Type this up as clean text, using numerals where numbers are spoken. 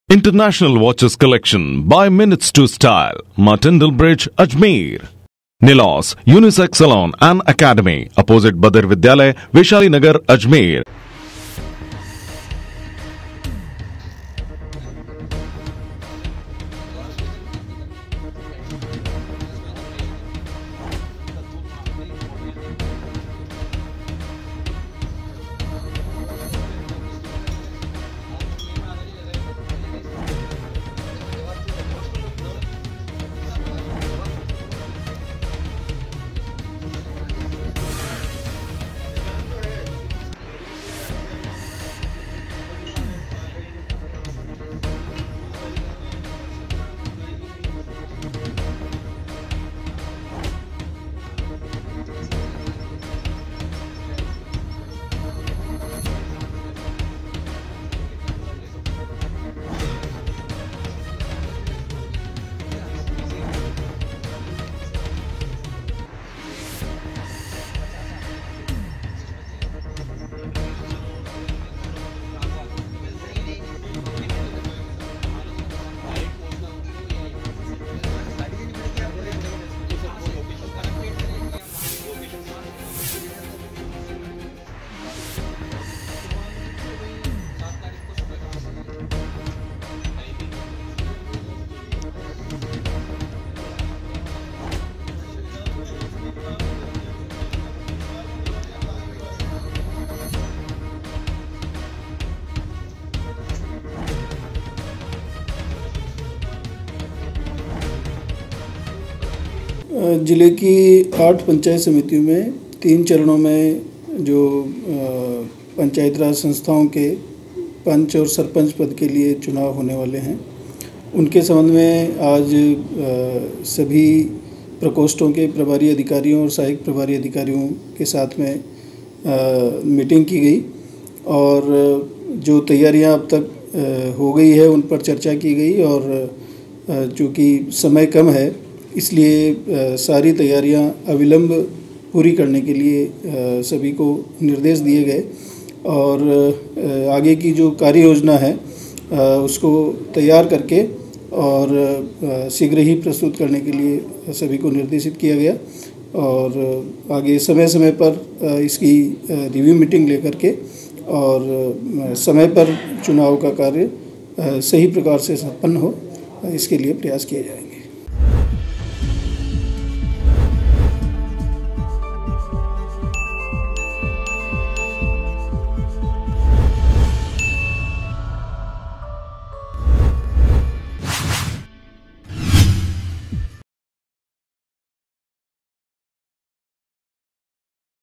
International Watches Collection by Minutes to Style, Martindale Bridge, Ajmer. Nilos Unisex Salon and Academy, opposite Badr Vidyalay, Vaishali Nagar, Ajmer. जिले की 8 पंचायत समितियों में 3 चरणों में जो पंचायत राज संस्थाओं के पंच और सरपंच पद के लिए चुनाव होने वाले हैं, उनके संबंध में आज सभी प्रकोष्ठों के प्रभारी अधिकारियों और सहायक प्रभारी अधिकारियों के साथ में मीटिंग की गई और जो तैयारियां अब तक हो गई है उन पर चर्चा की गई। और चूँकि समय कम है इसलिए सारी तैयारियां अविलंब पूरी करने के लिए सभी को निर्देश दिए गए और आगे की जो कार्य योजना है उसको तैयार करके और शीघ्र ही प्रस्तुत करने के लिए सभी को निर्देशित किया गया। और आगे समय समय पर इसकी रिव्यू मीटिंग लेकर के और समय पर चुनाव का कार्य सही प्रकार से संपन्न हो, इसके लिए प्रयास किए जाएंगे।